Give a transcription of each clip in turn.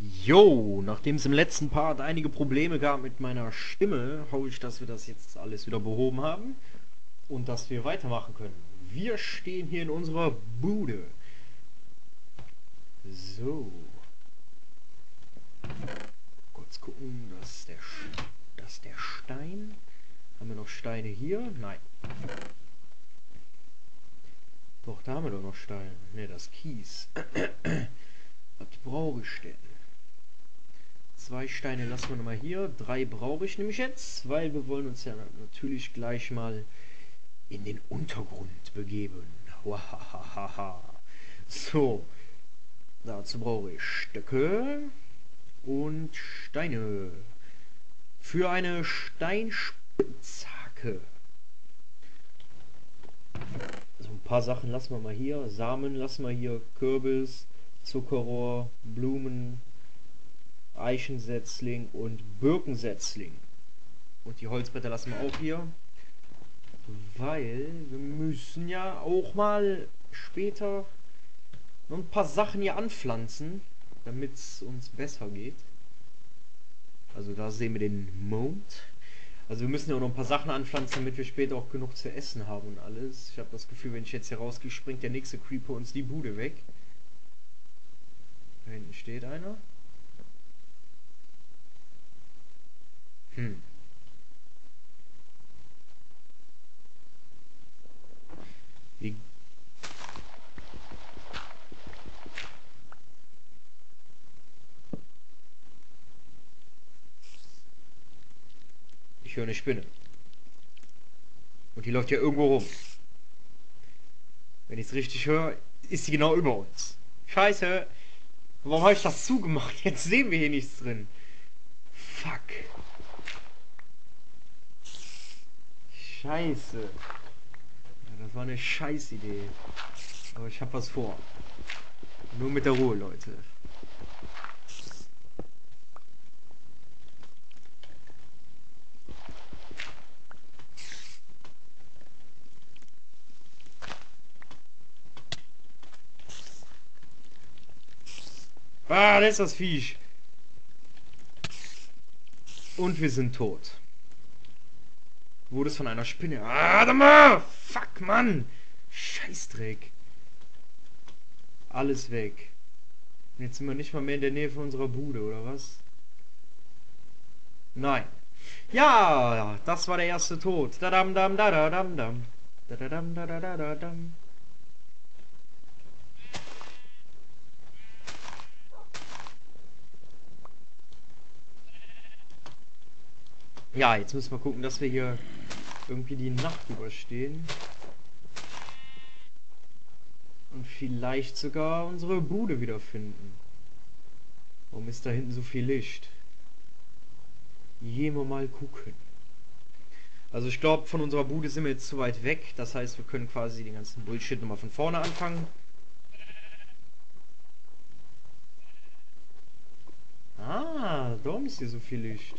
Jo, nachdem es im letzten Part einige Probleme gab mit meiner Stimme, hoffe ich, dass wir das jetzt alles wieder behoben haben und dass wir weitermachen können. Wir stehen hier in unserer Bude. So, kurz gucken, das ist der Stein. Haben wir noch Steine hier? Nein. Doch, da haben wir doch noch Steine. Ne, das ist Kies. Was brauche ich denn? 2 Steine lassen wir nochmal hier. 3 brauche ich nämlich jetzt, weil wir wollen uns ja natürlich gleich mal in den Untergrund begeben. Wahahaha. So, dazu brauche ich Stöcke und Steine. Für eine Steinspitzhacke. So ein paar Sachen lassen wir mal hier. Samen lassen wir hier. Kürbis, Zuckerrohr, Blumen, Eichensetzling und Birkensetzling. Und die Holzbretter lassen wir auch hier. Weil wir müssen ja auch mal später noch ein paar Sachen hier anpflanzen, damit es uns besser geht. Also da sehen wir den Mond. Also wir müssen ja auch noch ein paar Sachen anpflanzen, damit wir später auch genug zu essen haben und alles. Ich habe das Gefühl, wenn ich jetzt hier rausgehe, springt der nächste Creeper uns die Bude weg. Da hinten steht einer. Wie Ich höre eine Spinne. Und die läuft ja irgendwo rum. Wenn ich es richtig höre, ist sie genau über uns. Scheiße. Warum habe ich das zugemacht? Jetzt sehen wir hier nichts drin. Fuck. Scheiße. Ja, das war eine Scheißidee. Aber ich habe was vor. Nur mit der Ruhe, Leute. Ah, da ist das Viech. Und wir sind tot. Wurde es von einer Spinne. Ah, da mal! Fuck, Mann! Scheißdreck. Alles weg. Und jetzt sind wir nicht mal mehr in der Nähe von unserer Bude, oder was? Nein. Ja, das war der erste Tod. Dadam dam dadadam dam. Dadadam dadadadam. Ja, jetzt müssen wir gucken, dass wir hier irgendwie die Nacht überstehen. Und vielleicht sogar unsere Bude wiederfinden. Warum ist da hinten so viel Licht? Gehen wir mal gucken. Also ich glaube, von unserer Bude sind wir jetzt zu weit weg. Das heißt, wir können quasi den ganzen Bullshit nochmal von vorne anfangen. Ah, darum ist hier so viel Licht.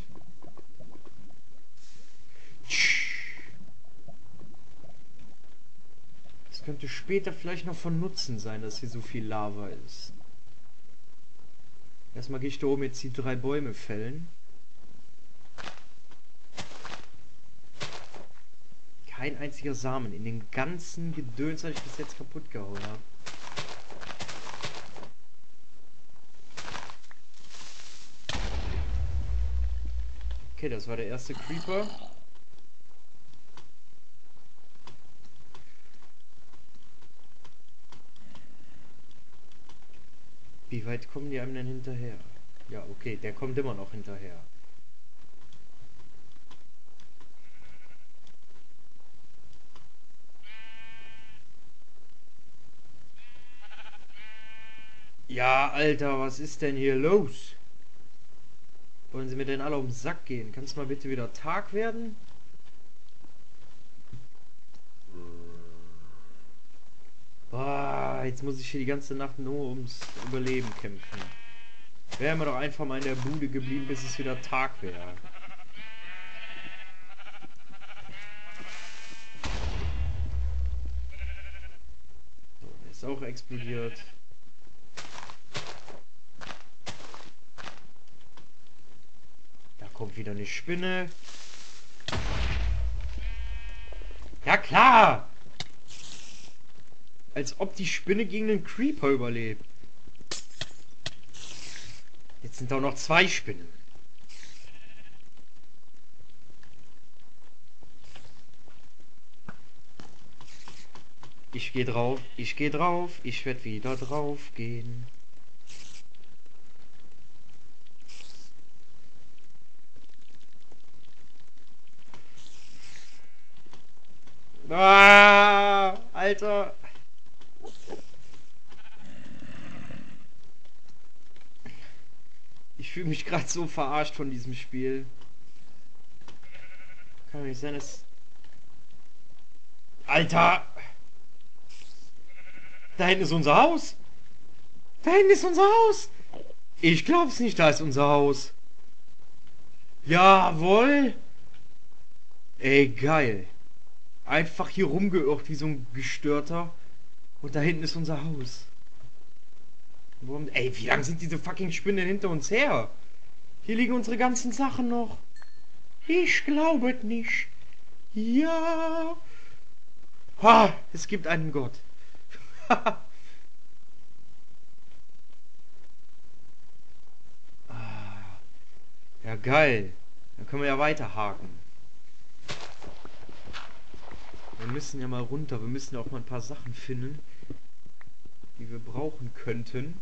Das könnte später vielleicht noch von Nutzen sein, dass hier so viel Lava ist. Erstmal gehe ich da oben jetzt die 3 Bäume fällen. Kein einziger Samen in den ganzen Gedöns, das ich bis jetzt kaputt gehauen habe. Okay, das war der erste Creeper. Wie weit kommen die einem denn hinterher? Ja, okay, der kommt immer noch hinterher. Ja, Alter, was ist denn hier los? Wollen sie mir denn alle auf den Sack gehen? Kann es mal bitte wieder Tag werden? Boah, jetzt muss ich hier die ganze Nacht nur ums Überleben kämpfen. Wären wir doch einfach mal in der Bude geblieben, bis es wieder Tag wäre. So, der ist auch explodiert. kommt wieder eine Spinne. Ja klar! Als ob die Spinne gegen den Creeper überlebt. Jetzt sind da noch 2 Spinnen. Ich gehe drauf, ich gehe drauf, ich werde wieder drauf gehen. Ah, Alter. Ich fühle mich gerade so verarscht von diesem Spiel. Kann doch nicht sein, dass... Alter! Da hinten ist unser Haus! Da hinten ist unser Haus! Ich glaub's nicht, da ist unser Haus. Jawohl! Ey, geil. Einfach hier rumgeirrt wie so ein Gestörter. Und da hinten ist unser Haus. Warum? Ey, wie lange sind diese fucking Spinnen hinter uns her? Hier liegen unsere ganzen Sachen noch. Ich glaube es nicht. Ja. Ha, es gibt einen Gott. Ja, geil. Dann können wir ja weiterhaken. Wir müssen ja mal runter. Wir müssen ja auch mal ein paar Sachen finden, die wir brauchen könnten.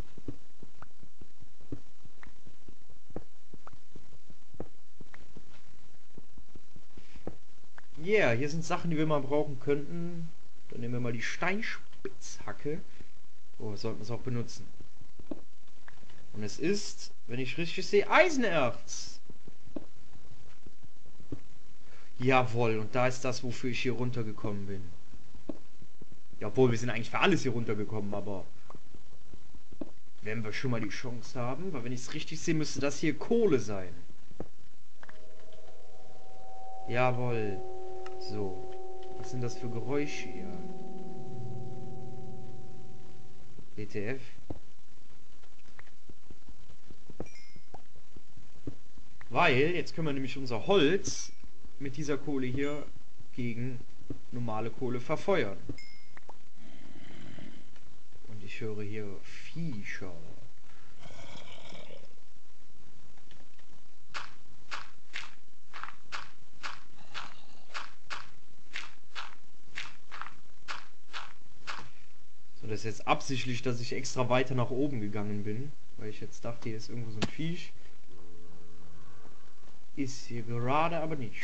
Ja, yeah, hier sind Sachen, die wir mal brauchen könnten. Dann nehmen wir mal die Steinspitzhacke. Oh, sollten wir es auch benutzen. Und es ist, wenn ich richtig sehe, Eisenerz. Jawohl, und da ist das, wofür ich hier runtergekommen bin. Jawohl, wir sind eigentlich für alles hier runtergekommen, aber wenn wir schon mal die Chance haben, weil wenn ich es richtig sehe, müsste das hier Kohle sein. Jawohl. So, was sind das für Geräusche hier? WTF? Weil, jetzt können wir nämlich unser Holz mit dieser Kohle hier gegen normale Kohle verfeuern. Und ich höre hier Viecher. So, das ist jetzt absichtlich, dass ich extra weiter nach oben gegangen bin, weil ich jetzt dachte, hier ist irgendwo so ein Viech. Ist hier gerade aber nicht.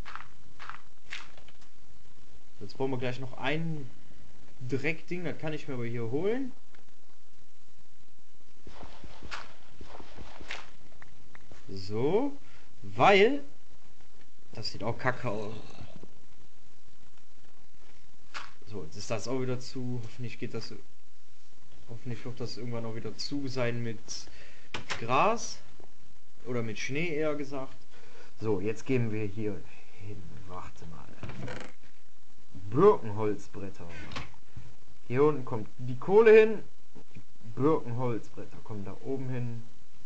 Jetzt brauchen wir gleich noch ein Dreckding, das kann ich mir aber hier holen. So, weil das sieht auch kacke aus. So, jetzt ist das auch wieder zu. Hoffentlich geht das. Hoffentlich wird das irgendwann auch wieder zu sein mit Gras. Oder mit Schnee eher gesagt. So, jetzt gehen wir hier hin. Warte mal. Birkenholzbretter. Hier unten kommt die Kohle hin. Die Birkenholzbretter kommen da oben hin.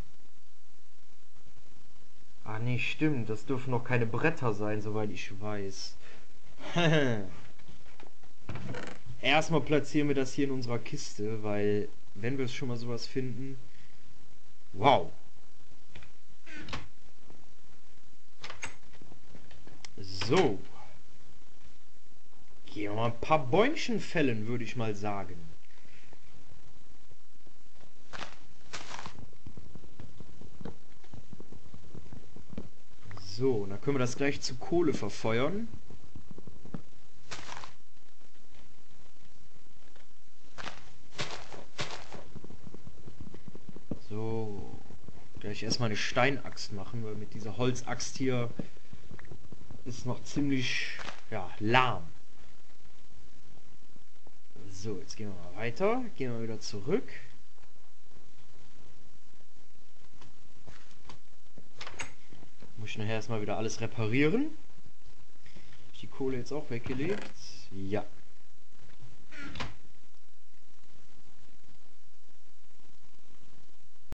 Ah nee, stimmt. Das dürfen noch keine Bretter sein, soweit ich weiß. Erstmal platzieren wir das hier in unserer Kiste, weil wenn wir schon mal sowas finden. Wow. So. Gehen wir mal ein paar Bäumchen fällen, würde ich mal sagen. So, dann können wir das gleich zu Kohle verfeuern. So. Gleich erstmal eine Steinaxt machen, weil mit dieser Holzaxt hier ist noch ziemlich, ja, lahm. So, jetzt gehen wir mal weiter. Gehen wir wieder zurück. Muss ich nachher erstmal wieder alles reparieren. Hab ich die Kohle jetzt auch weggelegt? Ja.